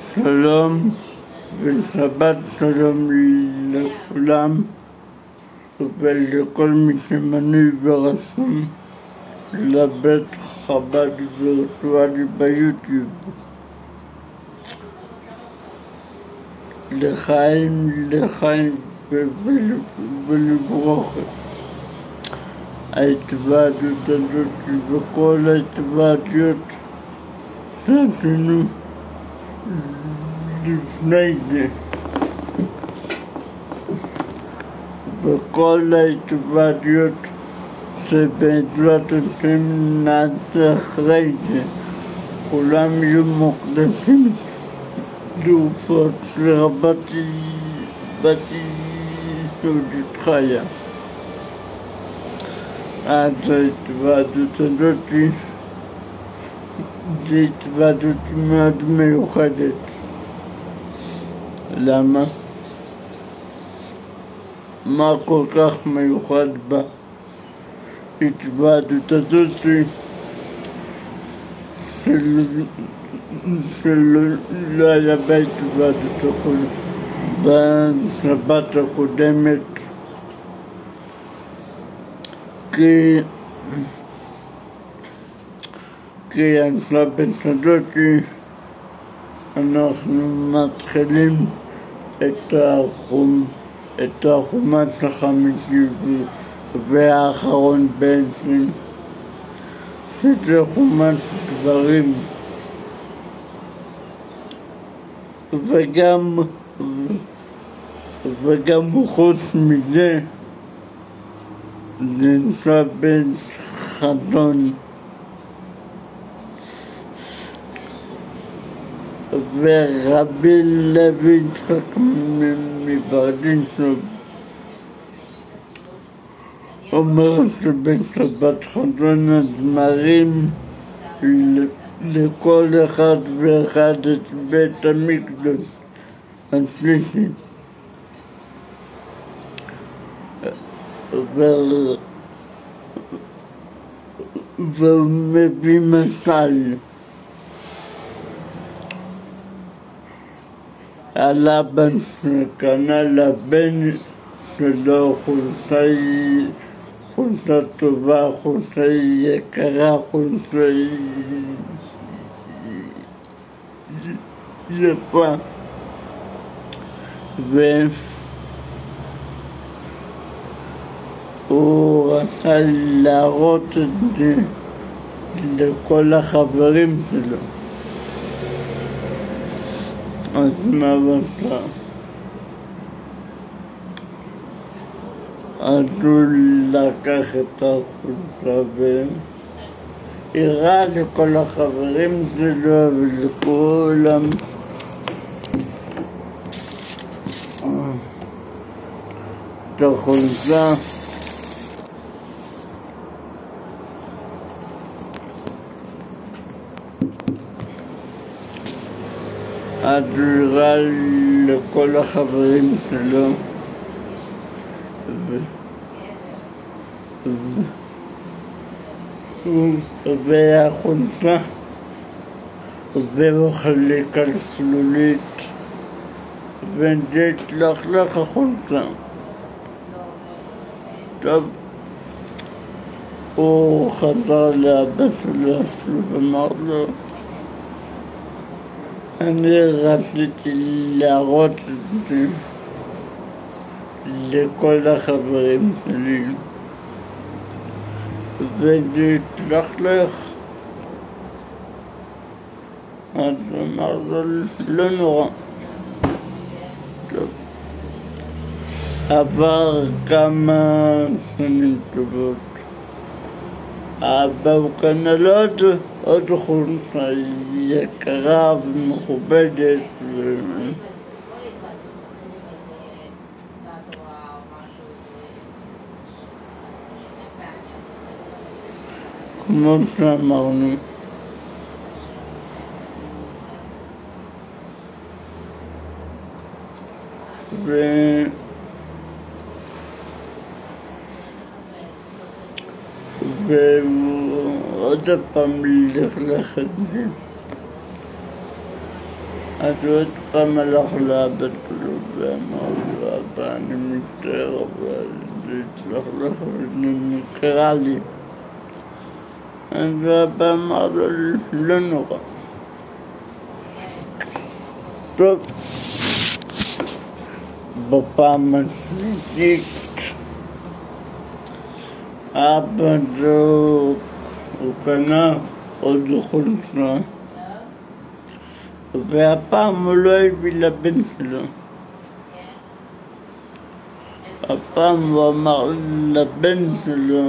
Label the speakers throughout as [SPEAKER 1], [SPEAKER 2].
[SPEAKER 1] שלום ושבת שלום לכולם ולכל מי שמנוי ורשום לבית חב"ד וירטואלי ביוטיוב. לחיים ולברוכת. ההתוועדות הזאת וכל ההתוועדויות שעשינו לפני זה, וכל ההתוועדויות שבעזרת השם נעשה אחרי זה, כולם יהיו מוקדשים לעופות לרבתי סעודית חיה. אז ההתוועדות הזאת זו התוועדות מאוד מיוחדת. למה? מה כל כך מיוחד בהתוועדות הזאת שלא היה בהתוועדות בשבת הקודמת? כי השבת הזאת אנחנו מתחילים את החומש החמישי והאחרון בעצם, שזה חומש דברים, וגם חוץ מזה זה נמצא בחזון, ורבי לוי יצחק מברדיצ'ב אומר שבשבת חזון הזמרים לכל אחד ואחד את בית המקדש השלישי, והוא מביא משל על אבא שקנה לבן שלו חולצה טובה, חולצה יקרה, חולצה יפה, והוא רצה להראות את זה לכל החברים שלו. אז מה עשה? אז הוא לקח את החולצה והראה לכל החברים שלו ולכולם את החולצה. אז הוא הראה לכל החברים שלו והחולצה, והוא חלק על שלולית וזה התלכלך החולצה. טוב, הוא חזר לאבא שלו ואמר לו, אני רציתי להראות את זה לכל החברים שלי וזה התלכלך. אז אמר לו, לא נורא. טוב, עבר כמה שנים טובות, אבא הוא קנה לו עוד חולצה יקרה ומכובדת, כמו שאמרנו, והוא עוד פעם לכלך את זה. אז הוא עוד פעם הלך לאבא שלו ואמר לו, אבא, אני מצטער, אבל זה התלכלך וזה נקרא לי. אז אבא אמר לו, לא נורא. טוב, בפעם השלישית אבא זו, הוא קנה עוד חולצה, והפעם הוא לא הביא לבן שלו. הפעם הוא אמר לבן שלו,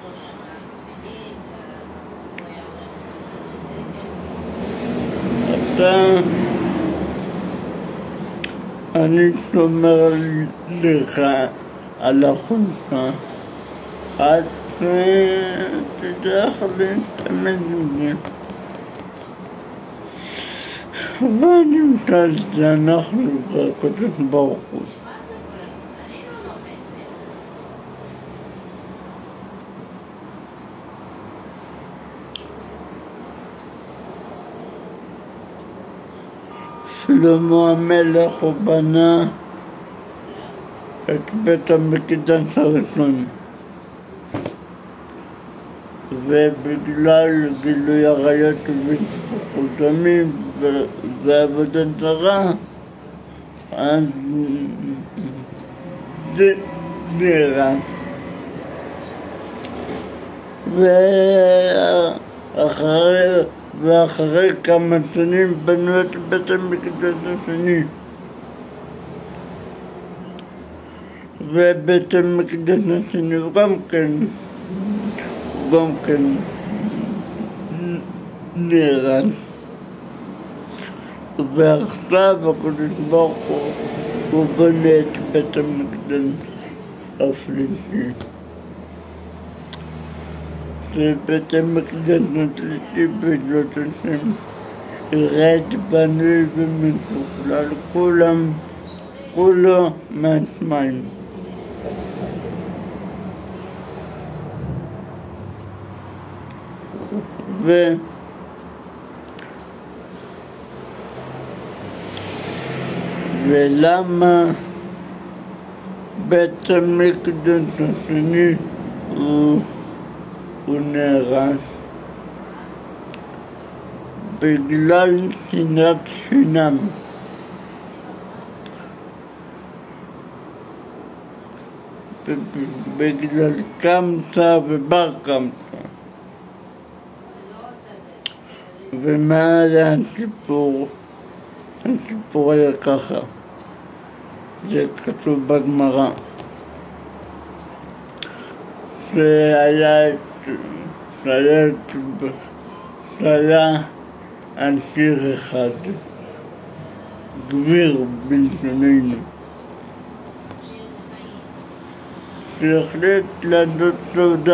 [SPEAKER 1] אני שומר לך על החולצה, עד שתדע איך להשתמש בזה. ואני משל שאנחנו בקדוש ברוך הוא. שלמה המלך הוא בנה את בית המקדש הראשון, ובגלל גילוי עריות ושפיכות דמים ועבודת זרה, אז זה נהרס. ואחרי כמה שנים בנו את בית המקדש השני. ובית המקדש השני הוא גם כן נהרס. ועכשיו הקדוש ברוך הוא בונה את בית המקדש השלישי. שבית המקדש השלישי בעזרת השם ירד בנוי ומשוכלל, כולו מהשמיים. ולמה בית המקדש השני הוא נהרס? בגלל שנאת חינם. בגלל קמצא ובר קמצא. ומה היה הסיפור? הסיפור היה ככה, זה כתוב בגמרא, שהיה אנשיר אחד, גביר בלשוננו, שהחליט לעשות סעודה.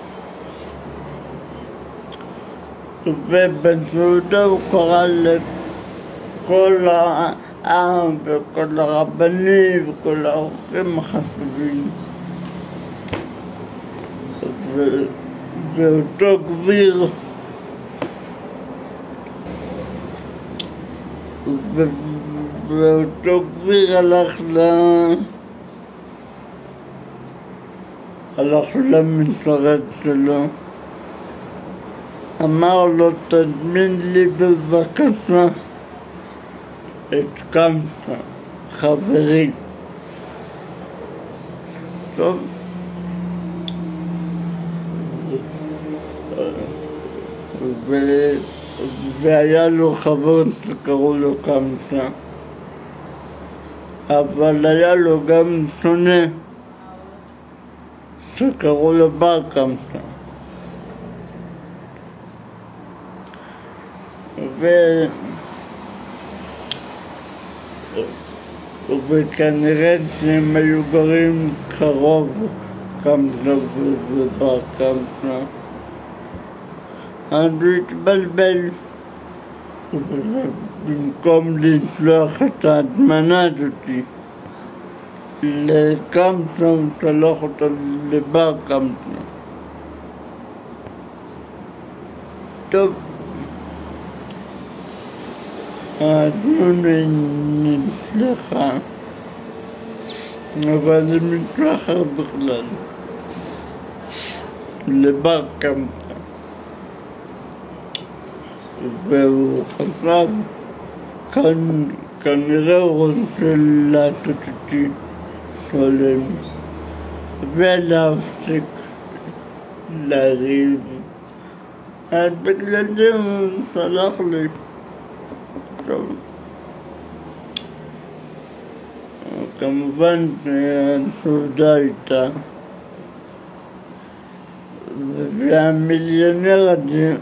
[SPEAKER 1] ובסעודה הוא קרא לכל העם וכל הרבנים וכל האורחים החשובים. ואותו גביר הלך למשרת שלו, אמר לו, תזמין לי בבקשה את קמצא, חברי. טוב, והיה לו חבר שקראו לו קמצא, אבל היה לו גם שונה שקראו לו בר קמצא. וכנראה שהם היו גרים קרוב, קמצא ובר קמצא. אז הוא התבלבל, במקום לשלוח את ההזמנה הזאתי לקמצא, הוא שלח אותה לבר קמצא. טוב, האתונה נצלחה, אבל זה מתרחב בכלל לבר קמצא, והוא חשב כנראה הוא רוצה לעשות אותי שולם ולהפסיק לריב, אז בגלל זה הוא סלח לי. טוב, כמובן שהסעודה הייתה, והמיליונר הזה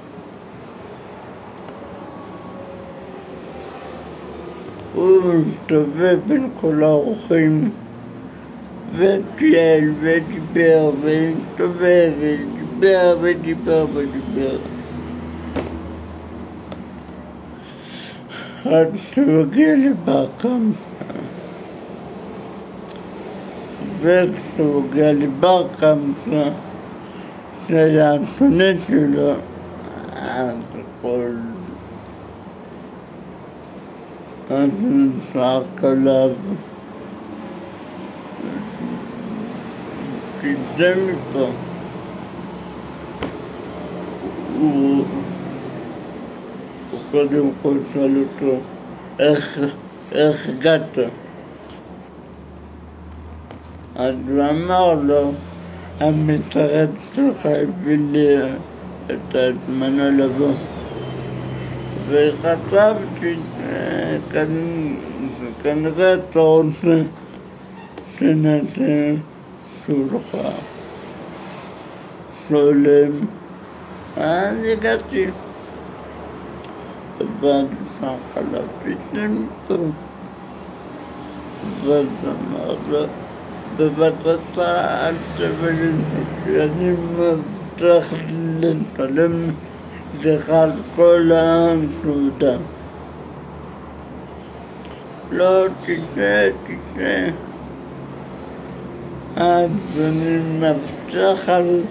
[SPEAKER 1] הוא מסתובב בין כל האורחים וטייל ודיבר והסתובב ודיבר עד שהוא הגיע לבר קמצא. וכשהוא הגיע לבר קמצא שהיה השונא שלו, אז הוא צעק עליו, תצא מפה. הוא קודם כל שאל אותו, איך הגעת? אז הוא אמר לו, המשרת שלך הביא לי את הזמנו לבוא, וחשבתי כנראה אתה רוצה שנעשה שולחן שולם, אז הגעתי. ואז צעק עליו, תצא מפה. ואז אמר לו, בבקשה אל תביא לי, אני מבטיח לשלם לך על כל הסעודה. לא, תצא. אז אני מבטיח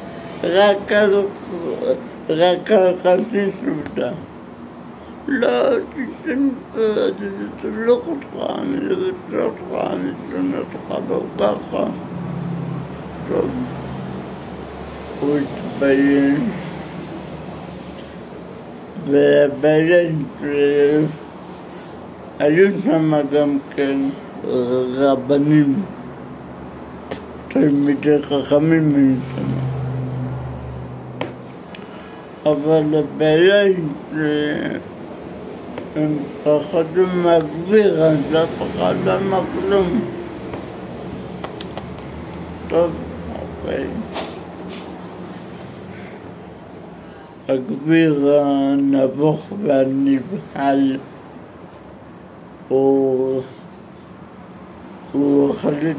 [SPEAKER 1] רק על חצי סעודה. לא, תצא מפה, אני אצלח אותך, אני שונא אותך לא ככה. טוב, הוא התבייש, והבייש היו שם גם כן רבנים, תלמידי חכמים היו שם, אבל הבייש הם פחדו מהגביר, אז אף אחד לא אמר כלום. טוב, אוקיי. הגביר הנבוך והנבהל הוא החליט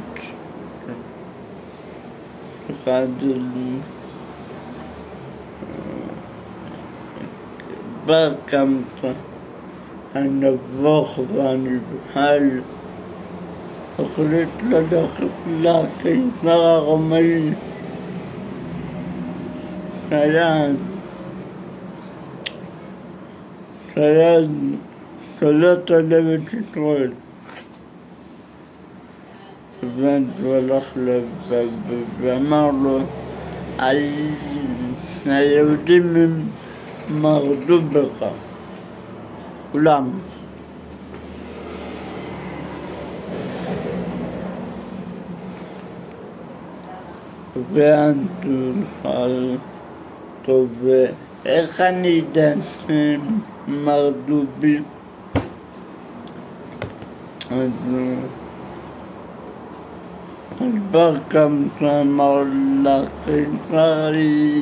[SPEAKER 1] בר קמצא הנבוך והנבהל החליט ללכת לקיסר הרומאי שהיה שולט על ארץ ישראל, ואז הוא הלך ואמר לו, היהודים הם מרדו בך, כולם. ואז הוא שאל, טוב, איך אני אדע שהם מרדו בי? אז בר קמצא אמר לקיסר,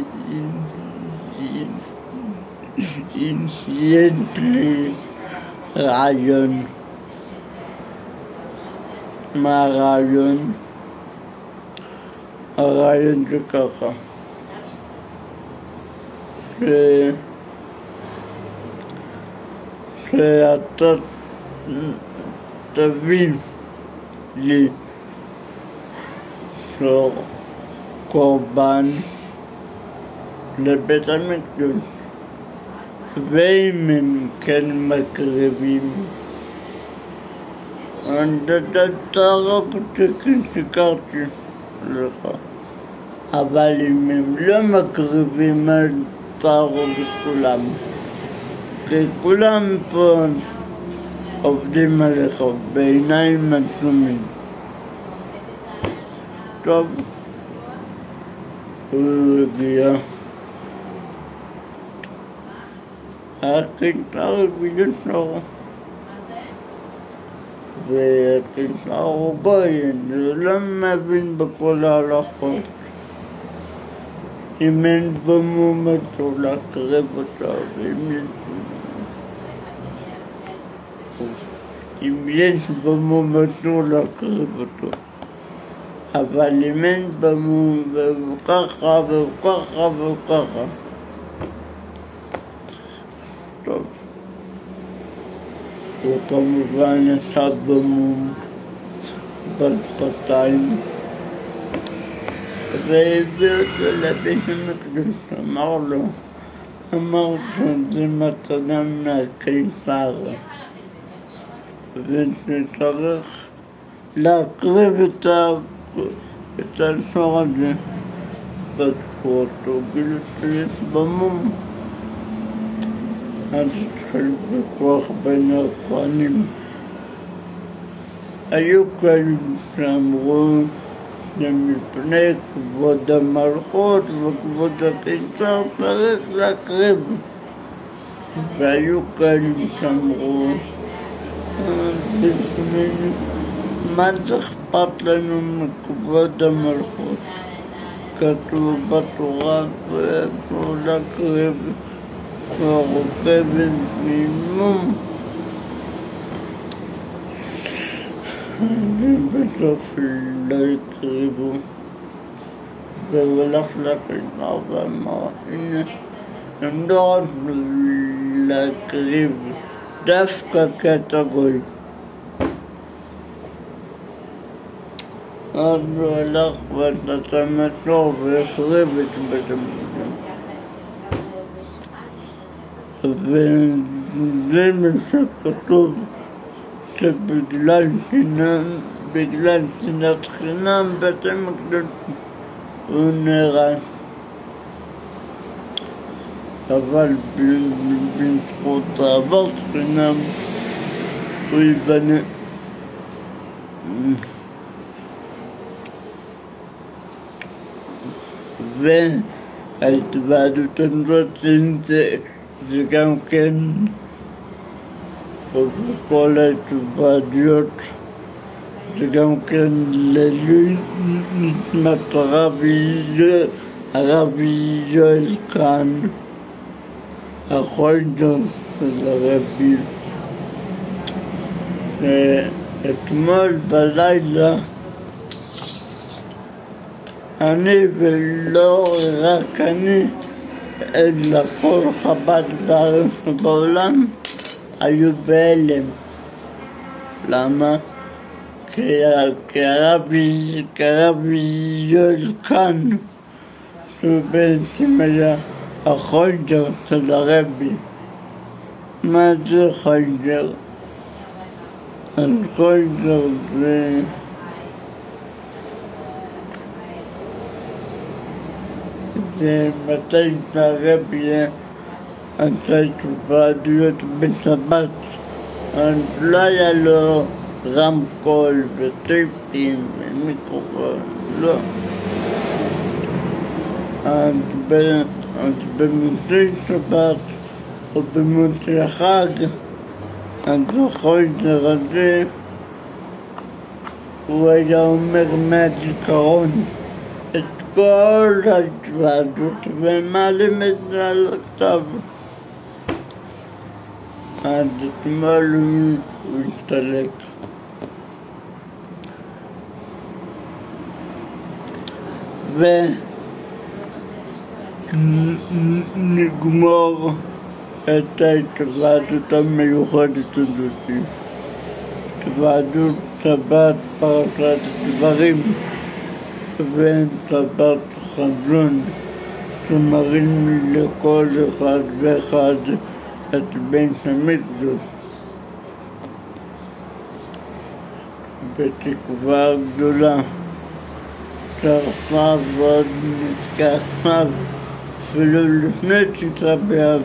[SPEAKER 1] יש לי רעיון. מה הרעיון? הרעיון זה ככה, שאתה תביא לי קורבן לבית המקדש, ואם הם כן מקריבים, שיקרתי לך. אבל אם הם לא מקריבים, אז תהרוג את כולם. כי כולם פה עובדים עליך בעיניים עצומים. טוב, הוא הגיע. הכיתה רגילה שלו. והכיתה הוא גוי, אני לא מבין בכל ההלכות. אם אין במום אסור להקרב אותה, אם יש במום אסור להקרב אותו. אבל אם אין במום וככה וככה וככה. טוב. וכמובן עשה במום בשפתיים. והביא אותו לבית המקדש, אמר שזה מתנה מהקיסר ושצריך להקריב את השור הזה. פתחו אותו, גילו שיש במום. אז התחיל ויכוח בין הכהנים. היו כאלה שאמרו שמפני כבוד המלכות וכבוד הקיסר צריך להקריב. והיו כאלה שאמרו, מה זה אכפת לנו מכבוד המלכות? כתוב בתורה ואסור להקריב והרופא בזמימום. ובסוף לא הקריבו, והוא הלך לקיסר ואמר, הנה, הם לא רצו להקריב דווקא כי גוי. אז הוא הלך ועשה מסור והקריב את בית המקדש. וזה מה שכתוב, שבגלל שנאת חינם בית המקדש הוא נהרס. אבל בזכות אהבת חינם הוא ייבנה. וההתוועדות הזאת זה גם כן, וכל ההתוועדויות זה גם כן לנשמת הרבי יואל קאהן, החוידר של הרבי, שאתמול בלילה אני ולא רק אני, אלא כל חב"ד בארץ ובעולם היו בהלם. למה? כי הרבי יואל קאהן, שהוא בעצם היה החוידר של הרבי. מה זה חוידר? אז חוידר זה מתי שהרבי עשה התוועדויות בשבת, אז לא היה לו רמקול וטייפים ומיקרופון, לא. אז במוצאי שבת או במוצאי החג, אז החוידר הזה הוא היה אומר מהזיכרון את כל ההתוועדות ומעלים את זה על הכתב. אז אתמול הוא הסתלק. ונגמור את ההתוועדות המיוחדת הזאת. התוועדות שבת פרשת דברים ושבת חזון, שמראים לכל אחד ואחד את בית המקדוש בתקווה גדולה שרפה ועוד נתקעה אפילו לפני תשעה באב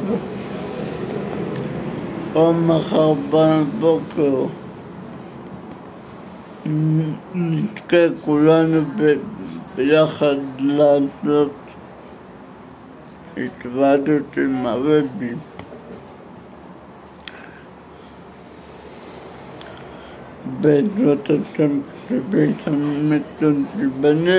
[SPEAKER 1] או מחר בבוקר נתקע כולנו ביחד לעשות התוועדות עם הרבי. בעזרת השם כשבית המקדוש ייבנה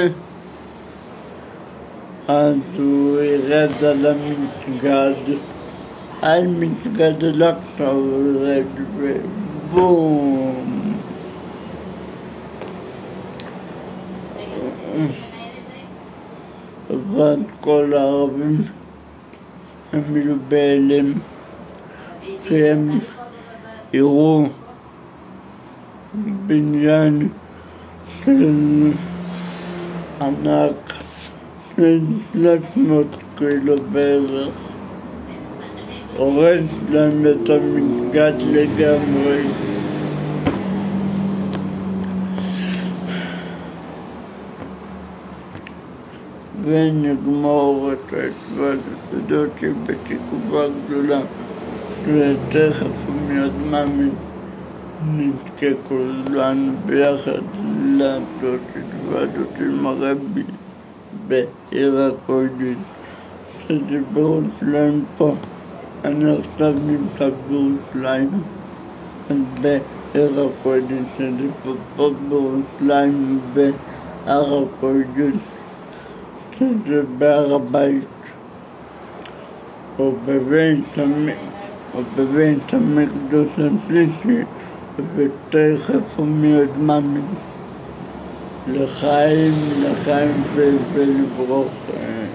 [SPEAKER 1] אז הוא ירד על המסגד, על מסגד אל-אקצא הוא ירד ובום ואז כל הערבים הם יהיו בהלם כי הם יראו בניין של ענק של 300 קילו בערך הורס להם את המסגד לגמרי. ונגמור את ההתוועדות הזאת בתקווה גדולה שתכף ומיד מאמין נתקע כולנו ביחד לעשות התוועדות עם הרבי בעיר הקודש שזה בירושלים פה. אני עכשיו נמצא בירושלים אז בעיר הקודש שזה פה בירושלים בהר הקודש שזה בהר הבית או בבית המקדוש השלישי ותכף ומיד מאמין לחיים ולברוך.